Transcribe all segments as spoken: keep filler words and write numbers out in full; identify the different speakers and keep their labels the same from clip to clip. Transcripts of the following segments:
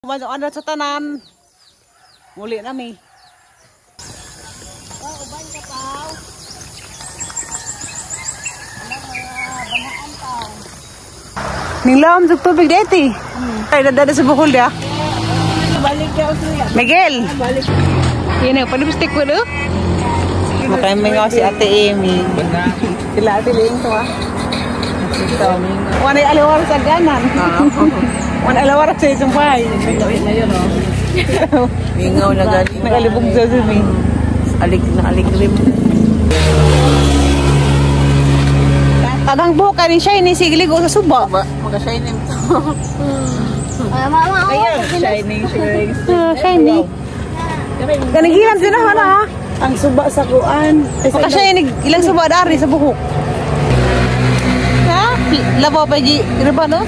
Speaker 1: Masuk anda sa tanan. Muli nami.
Speaker 2: Wow, uban ka pa. Alam mo, banaan pa.
Speaker 1: Nilam sa tubig deti. Ay, dada sa bukol dia.
Speaker 2: Balik ka usuya.
Speaker 1: Miguel.
Speaker 2: Balik.
Speaker 1: Yan na, palipstick ko do. Makay mga si Ate Amy. Sila Ate Ling to ah. Ito. Wanay alawar sa ganan. Wanay alawar sa isang bahay.
Speaker 2: Na yun, oh.
Speaker 3: Mingaw na galing.
Speaker 1: Nakalibog sa sumi.
Speaker 3: Alik na alik rin.
Speaker 1: Tagang buka ni siya, ini sigiligo sa suba.
Speaker 3: Magka-shining to.
Speaker 2: Ay, mama,
Speaker 3: Ayan, shining, shining.
Speaker 1: Ah, shiny. Ganigilan din na ha.
Speaker 2: ang suba sa kuan.
Speaker 1: Maka siya inig ilang suba dari sa buhok. Ha? Labo pa gi irba no?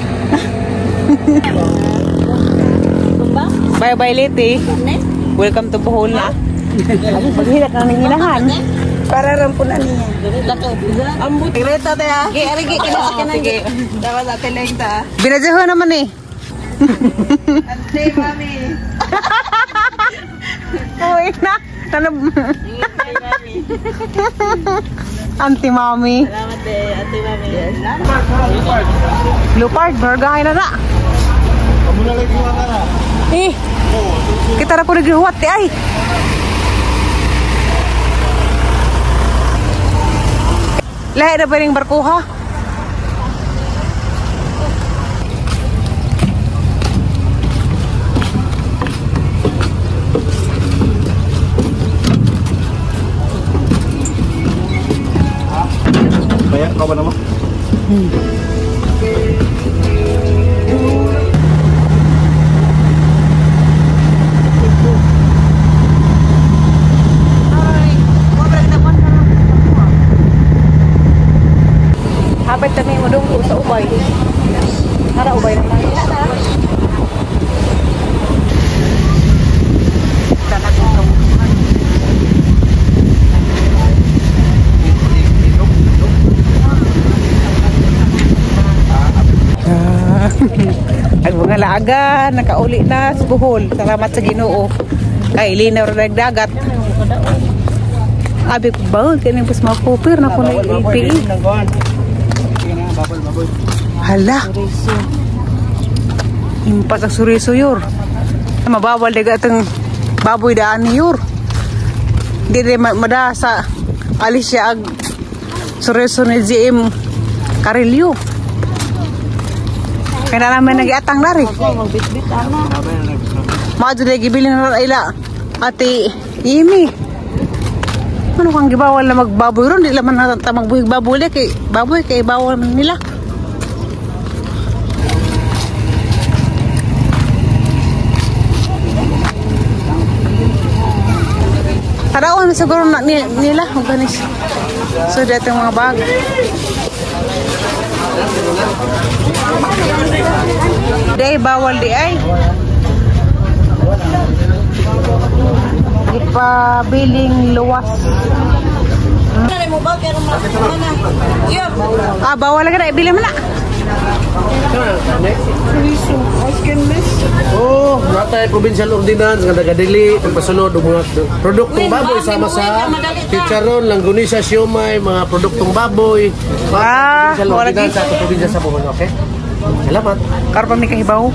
Speaker 1: Bye bye lady. Welcome to Bohol na. Maghilak na nanginahan.
Speaker 2: Para rampunan niya.
Speaker 3: Ambot. Greta tayo.
Speaker 1: Gi ari gi kina sa kanan.
Speaker 3: Sige. Dapat natin lang ta.
Speaker 1: Binajaho naman eh.
Speaker 3: Ante, mami.
Speaker 1: Uy na. Tanab.
Speaker 3: Ante, mami.
Speaker 1: Auntie Mami.
Speaker 3: Salamat eh, ate mami. Yes.
Speaker 1: Leopard, bargahay na na.
Speaker 4: Kamu na lagi wala na.
Speaker 1: Eh, kita na po naghihuwat eh ay. Lahat na ba yung barko ha?
Speaker 4: Banyak kau apa nama?
Speaker 1: Hmm. Hapit kami mo dong sa ubay. Nara ubay naman. Ang mga laga, nakauli na sa Bohol. Salamat sa Ginoo. Kay linaw ra nagdagat. Abi ko ba kini pas mapupir na ko na I P I. Hala. Impas ang suriso yor. Mabawal daga atong baboy daan ni yor. Di mada sa alis siya ag suriso ni G M Carillo. Kaya namin nag-iatang na rin. Maadyo na gibilin na ila. Ate Amy. Ano kang gibawal na magbaboy ron? Di laman na magbuhig baboy kay baboy kay bawal nila. Taraon siguro na nila. Maganis. So dito mga bag. Day bawal di ay. Ipabiling luwas. Ah, bawal lagi na ibili mo na.
Speaker 4: Oh, natay provincial ordinance nga nagadili ang pasunod og mga produktong baboy sama sa chicharon, langgunisa, siomay, mga produktong baboy.
Speaker 1: Ah,
Speaker 4: Provincial
Speaker 1: wala
Speaker 4: ordinance sa probinsya sa Bohol, okay? Salamat.
Speaker 1: Karpa mi kahibaw.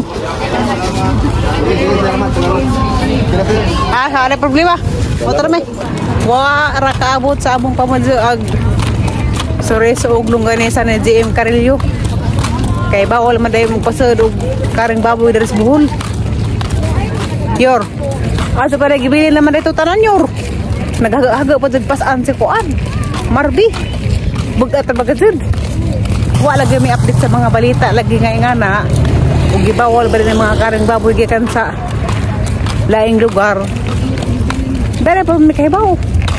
Speaker 1: Ah, ada problema. Motor me. Wa ra kaabot sa among pamadyo ag sore sa og lungganesa ni G M Carillo. Kay bawal man day magpasad og karing baboy dari sa Bohol. Yor. Aso pa gibili naman dito tanan yor. Naghaga-haga pa jud pas-an si kuan. Marbi. Bugat ta bagad. Wa lagi may update sa mga balita lagi nga ingana. Ug gibawal ba rin mga karing baboy gikan sa laing lugar. Dere pa mi kahibaw.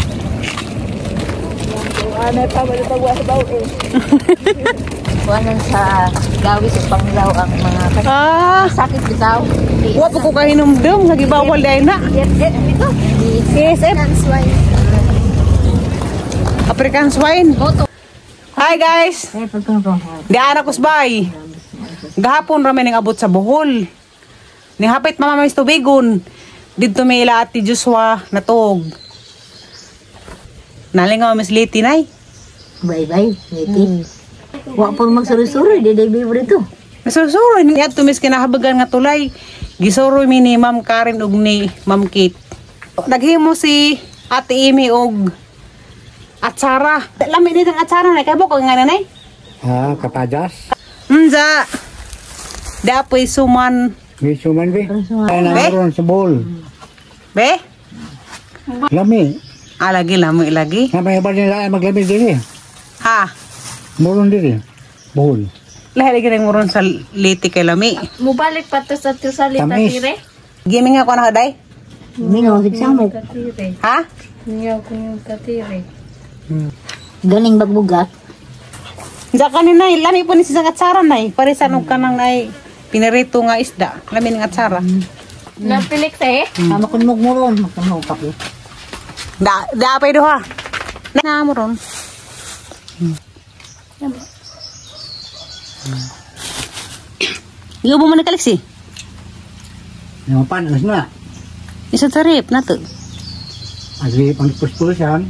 Speaker 2: Ano pa ba ito buwas ba eh.
Speaker 3: Kuanan sa gawi sa panglaw ang mga
Speaker 1: Ah,
Speaker 3: sakit bitaw.
Speaker 1: wa pa ko kahinumdum sa gibawal dai na.
Speaker 3: Yet yet ito.
Speaker 1: K S F African swine. Hi guys. Di anak kusbay. Gahapon ra may ning abot sa Bohol. Ni hapit mama may tubigon. Dito may ila ati Joshua natog. Nalingaw mas liti nay.
Speaker 3: Bye-bye, Niti. Wa po magsuri-suri, di day bibre to.
Speaker 1: Nasusuro ni ato mis kinahabagan nga tulay. Gisuro mi ni Ma'am Karen ug ni Ma'am Kate. Naghimo si Ate Amy og atsara. Lami dito ang atsara na kay boko nga nanay.
Speaker 5: Ah, kapadas.
Speaker 1: Unza. Dapoy suman.
Speaker 5: May suman be. Ay
Speaker 1: Be?
Speaker 5: naroon sa bowl.
Speaker 1: Be?
Speaker 5: Lami.
Speaker 1: Ah, lagi lami lagi.
Speaker 5: Namay ba nila maglami diri?
Speaker 1: Ha.
Speaker 5: Moron diri. Bowl.
Speaker 1: Lahat lagi nang muron sa liti kay lami.
Speaker 2: Mubalik pa to sa tusalita
Speaker 5: Tamis.
Speaker 2: tire.
Speaker 1: Gaming ako na day.
Speaker 3: Mingaw sa mo.
Speaker 2: Tatire.
Speaker 1: Ha?
Speaker 2: Niyaw ko yung tatire.
Speaker 3: Galing bagbugat.
Speaker 1: Diyan kanina, lami po ni sisang atsara na eh. Pare sa nung kanang ay pinarito nga isda. Lami ng atsara.
Speaker 2: Napilik sa eh.
Speaker 3: Kama kun mugmuron, makano pa ko.
Speaker 1: Da, da pa ito ha. Na mo ron. Iyo mo na kaliksi.
Speaker 5: Yung panas na.
Speaker 1: Isa sarip na to.
Speaker 5: Agri pang puspulusan.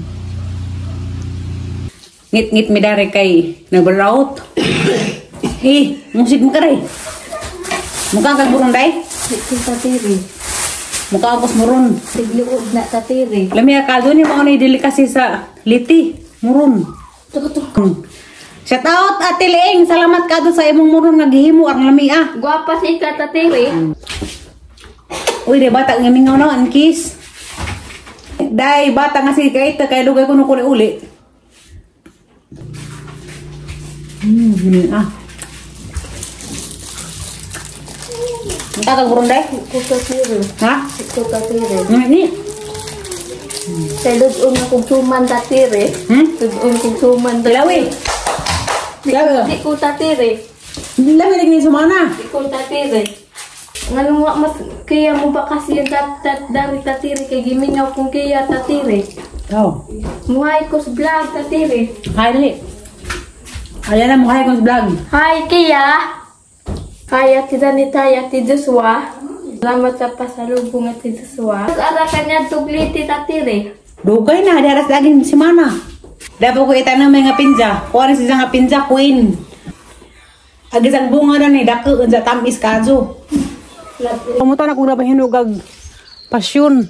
Speaker 1: Ngit-ngit mi dari kay nagbaraut. Eh, musik mo karay. Mukha kag buron day.
Speaker 2: Ito tatire.
Speaker 1: Mukha akos muron.
Speaker 2: Tigluod na tatire.
Speaker 1: Lami akado ni mo na dili kasi sa liti. Muron. Hmm. Shout out Ate Leeng, salamat kado sa imong muron nga gihimo ang lami ah.
Speaker 2: Guwapa si ka tatire.
Speaker 1: Uy, de bata nga mingaw na an kiss. Dai bata nga si kay ta kay dugay ko no kuli uli. Hmm, gini ah. Kita burung dai.
Speaker 2: Ito tatire.
Speaker 1: Ha?
Speaker 2: Ito tatire.
Speaker 1: Hmm, ni.
Speaker 2: Sa doon akong suman tatire.
Speaker 1: Hmm?
Speaker 2: Doon akong suman
Speaker 1: Dilawi. Dilawi.
Speaker 2: Di ko tatire.
Speaker 1: Lami lagi ni sumana.
Speaker 2: Di ko tatire. Ngano mo mas kaya mo ba kasi yung tat, tat, dari tatire kay gimingaw kung kaya tatire.
Speaker 1: Oh.
Speaker 2: Muhay ko sa vlog tatire.
Speaker 1: Hai dali. Ayan na mo hai kong vlog.
Speaker 2: Hi kaya. Kaya ti Danitay at ti Joshua. Salamat sa pasalubong at ti Joshua. Ara kanya tugliti tatire.
Speaker 1: Dugay na, di aras lagi si mana. Dapat ko itanong may nga pinja. Kuha si nga pinja queen. Agisang bunga na ni dako unsa tamis kazo. Kamutan ako na ba hinugag pasyon.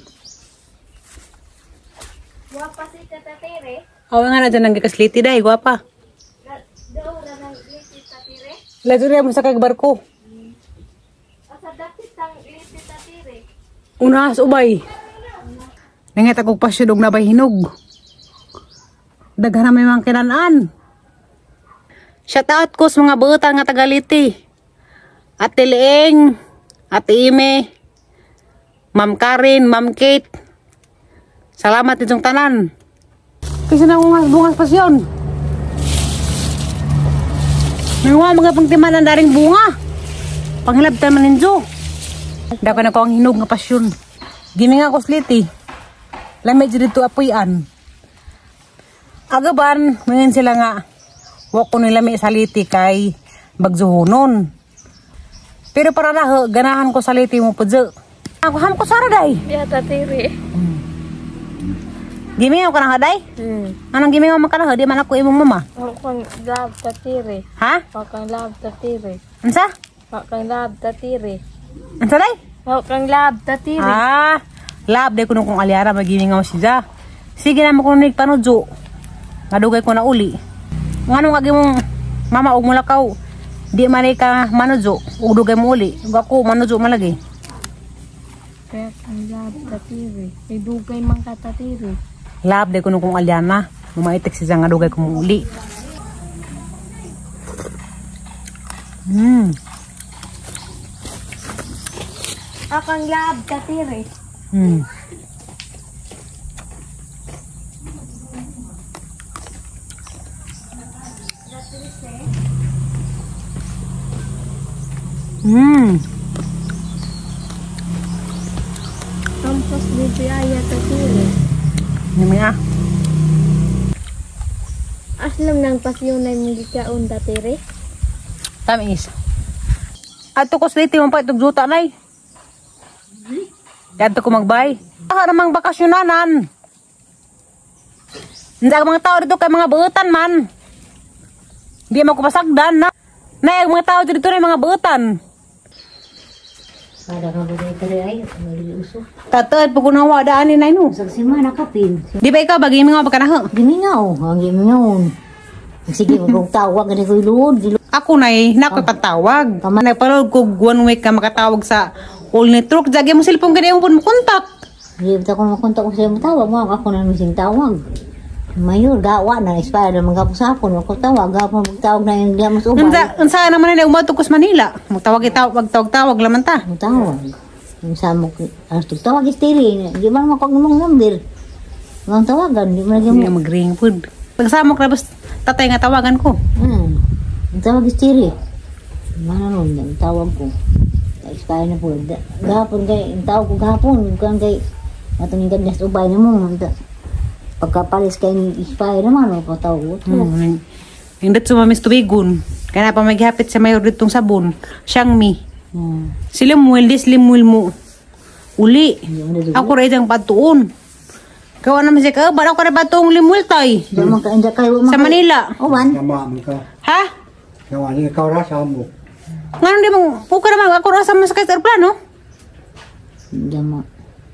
Speaker 2: Guwapa si tatire.
Speaker 1: Awa nga na dyan ang gikasliti day, guwapa.
Speaker 2: Daw na nang liti tatire.
Speaker 1: Lato rin mo sa kagbarko.
Speaker 2: Asa dapit ang liti tatire.
Speaker 1: Unahas ubay. Nangyat akong pasyon og nabay hinog. Daghan na may mga kinanaan. Shout out ko sa mga buotan nga tagaliti. Ate Leeng, Ate Ime, Ma'am Karen, Ma'am Kate. Salamat itong tanan. Kasi na bungas, bungas pasyon. Nangwa mga pangtiman ang daring bunga. Panghilab tayo maninjo. Dako na ko ang hinog nga pasyon. Gini nga ko sliti. Lamay dito apuyan. Agaban, ngayon sila nga. Wak ko nila may saliti kay bagzuhonon. Pero para na, ganahan ko saliti mo po dyan. Ako ham ko sara day.
Speaker 2: Ya tatire.
Speaker 1: Gimingaw ka na ha day?
Speaker 2: Hmm.
Speaker 1: Anong gimingaw man ka na ha? Di man ako imong mama.
Speaker 2: Wakang lab tatire.
Speaker 1: Ha?
Speaker 2: Wakang lab tatire.
Speaker 1: Ansa?
Speaker 2: Wakang lab tatire.
Speaker 1: Ansa day?
Speaker 2: Wakang lab tatire.
Speaker 1: Ah, lab day ko nung kung aliara magimingaw siya. Sige na mo kung nagpanudyo. Madugay ko na uli. Nganong agi mong mama og mulakaw. Di man ka manudyo. Ug dugay mo uli. Ug ako manudyo malagi.
Speaker 2: Kaya kang lab tatire. May dugay man ka tatire.
Speaker 1: Lab day ko nung kung aliana. Mamaitik siya nga dugay ko mo uli. Hmm.
Speaker 2: Wakang lab tatire.
Speaker 1: Hmm. Hmm.
Speaker 2: Tampos dito ay tatire.
Speaker 1: Yummy ah.
Speaker 2: Aslam ng pasyon ay mga kaon tatire.
Speaker 1: Tamis. Ato ko sliti mo pa itong juta nay. Dito ko magbay. Baka namang bakasyonanan. Hindi ang mga tao dito kay mga buutan man. Hindi mo ko pasagdan na. Na ang mga tao dito na mga buutan.
Speaker 3: Kada ka ba dito ay maliuso.
Speaker 1: Tatad pag unawa daan ni Naino.
Speaker 3: Sa simana kapin.
Speaker 1: Di ba ikaw bagi mga pagkanaho?
Speaker 3: Gimingaw, ang gimingaw. Sige, magong tawag gani ko ilud.
Speaker 1: Ako na eh, na ako'y patawag. Nagpalood ko one week ka makatawag sa all network. Dagi mo cellphone ganyan mo kontak.
Speaker 3: Di ba ko makontak ko sa mo tawag mo ako na mising tawag. Mayor gawa na expire na magapos hapon ako tawag gapon magtawag na yung diamos ubay.
Speaker 1: Unsa unsa naman na umato ko sa Manila. Magtawag itawag magtawag-tawag laman ta.
Speaker 3: Tawag. Yung sa mo ang tawag istiri. Di man mo kog mong number. Ang tawagan di man
Speaker 1: Hindi
Speaker 3: gyud.
Speaker 1: mag-ring food. Pagsamok na bas tatay nga tawagan ko.
Speaker 3: Hmm. Ang tawag istiri. Mana nun ang tawag ko. Expire na po. Gapon kay ang tawag ko gapon kan kay atong gadas ubay na mo. Pagkapalis kay ni expire naman o patawag.
Speaker 1: Hmm. Hindi sumamis tubigon. Kaya na pa maghapit sa mayor ditong sabon. Siyang mi.
Speaker 3: Hmm.
Speaker 1: Silimwil dis limwil mo. Uli. Ako rin ang patuon. Kawa naman siya ka, ba't ako rin patuong limwil tay?
Speaker 3: Diyan man ka inda kayo
Speaker 1: Sa Manila.
Speaker 3: Uban.
Speaker 5: Sama mo ka.
Speaker 1: Ha?
Speaker 5: Sama ni ikaw ra sa mo.
Speaker 1: Ngayon di mo, puka naman ako rasa mo sa kahit aeroplano.
Speaker 3: Diyan mo.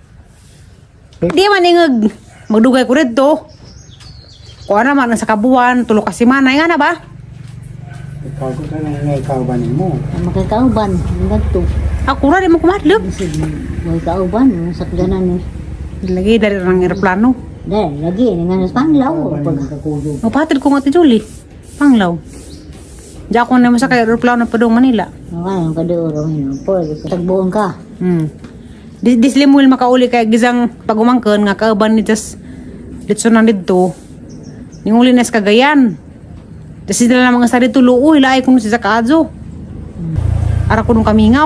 Speaker 1: Di man ingag. Magdugay ko rin to. Kuha naman sa kabuan, tulo kasi manay nga na ba?
Speaker 5: Ikaw ko ka na nga ikaw ba ni mo.
Speaker 3: Ang makakauban. Ang ganito.
Speaker 1: Ako na di mo kumadlog.
Speaker 3: Kasi may kauban. Ang sakdanan ni.
Speaker 1: Lagi dari orang aeroplano.
Speaker 3: Dahil lagi. Nga nas panglaw. Pag
Speaker 5: Kakudog.
Speaker 1: Magpatid ko nga ti Julie. Panglaw. Diyan ako na masakay aeroplano pa doon Manila.
Speaker 3: Ang kadeoro. Pwede ka. Tagbuon ka.
Speaker 1: Hmm. Dis dislimwil makauli kay gisang pagumangken nga kauban ni just ditso na dito. Ninguli na sa Cagayan. Kasi sila lang mga sa dito luoy laay kung si Zakadzo. Ara ko nung kamingaw.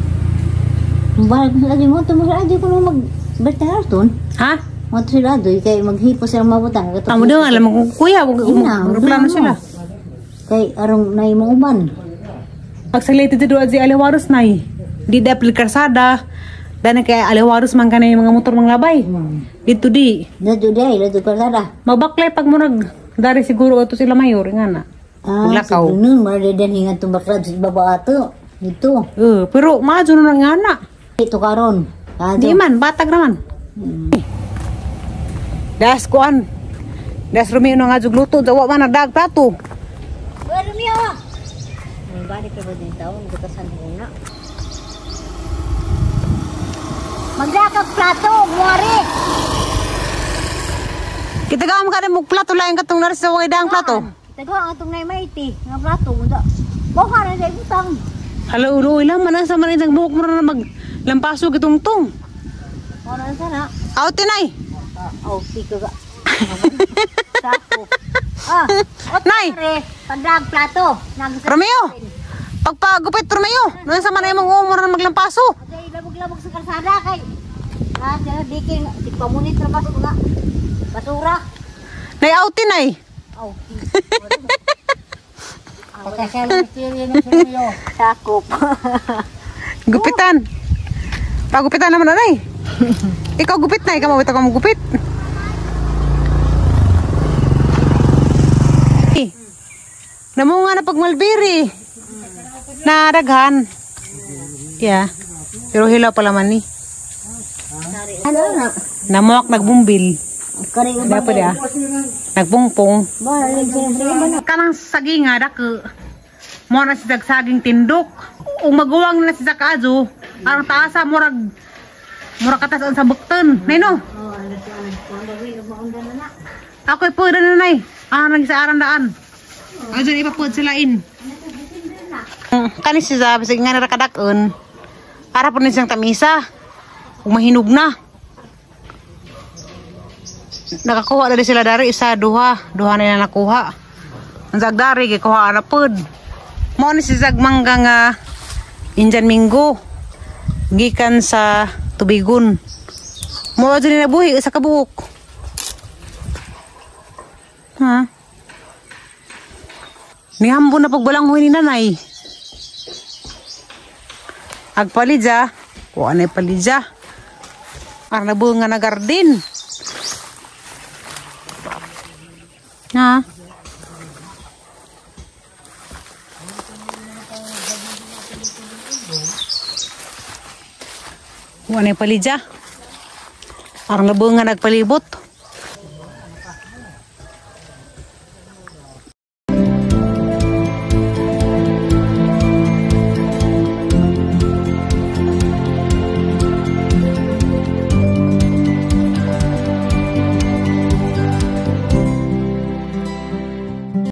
Speaker 3: Balik na lagi mo. Tumagal lagi ko nung mag-bertarton.
Speaker 1: Ha?
Speaker 3: Mga sila doy. Kaya maghipo sila mabutang.
Speaker 1: Amo daw alam mo kuya, wag
Speaker 3: Ina,
Speaker 1: aeroplano sila.
Speaker 3: Kay arong na imong uban.
Speaker 1: Pag-salated dito at si Aliwaros na eh. Di dapil karsada. Dahil kay Aliwaros man ka na yung mga motor mga labay.
Speaker 3: Hmm.
Speaker 1: Dito di.
Speaker 3: Dado day. Dado kalada.
Speaker 1: Mabaklay pag mo nag dari siguro ito sila mayor nga na.
Speaker 3: Ah,
Speaker 1: Maglakaw.
Speaker 3: sa nun. Maradadan hingat tumbakad sa baba ato. Dito.
Speaker 1: Uh, pero maadyo na nga na.
Speaker 3: Ito karon.
Speaker 1: Di man, batag naman. Das kuan. Das Romeo nga jugluto. Dawa man nagdag plato.
Speaker 3: Bueno, Mio! Balik ka ba din taon? Butasan muna. Magdakag plato, muwari!
Speaker 1: Kita gawam ka rin mo plato lain katong naris sa wakay daang plato.
Speaker 3: Ito ko ang itong naimaiti. Nga plato, munda. Buka na sa ibutang.
Speaker 1: Hala ulo, ilang man sa man isang buhok mo na maglampaso kitong tong.
Speaker 3: Ano na sana?
Speaker 1: Out tinay.
Speaker 3: Oh, piko ka. Sako. Ah,
Speaker 1: Nay!
Speaker 3: otore. Pagdag plato. Nagsa-
Speaker 1: Romeo! Pagpagupit Romeo! Nasa man ay mga umor na maglampaso.
Speaker 3: Kay labog-labog sa kalsada kay. Ah, siya dikin. Tipamunit na baso nga. Basura.
Speaker 1: Nay out tinay.
Speaker 3: Oh. Sakop.
Speaker 1: Gupitan. Pagupitan naman na nay. Ikaw gupit na, ikaw mawita ka mo gupit. Namunga na pag mulberry. Na daghan. Yeah. Pero hilaw pala man ni.
Speaker 3: Ano na?
Speaker 1: Namuak nagbumbil.
Speaker 3: Kari nga ba?
Speaker 1: Dapat ya. Nagpungpong.
Speaker 3: Balik sa
Speaker 1: Kanang saging nga dako. Mo na si saging tindok. Umaguwang na si Zakadzo. Arang taasa murag murag katasan sa bukton. Nino. Ako'y po na nanay. Ah, nang sa arang daan. Ay, dyan ipapod sila in. Kanis siya sabi, sige nga narakadakon. Para po na siyang tamisa. Kung mahinog na. Nakakuha na rin sila dari, isa, duha. Duha na nila nakuha. Ang sagdari, kikuha na pod. Mo ni si Zagmangga nga Indian Minggo. Gikan sa Tubigon. Mo dyan na buhi sa kabuok. Ha? Nihambon na pagbalangoy ni nanay. Agpalidya, Kuha na palidya. Ang nabunga na garden. Ha? Kuha na palidya. Ang nabunga nagpalibot.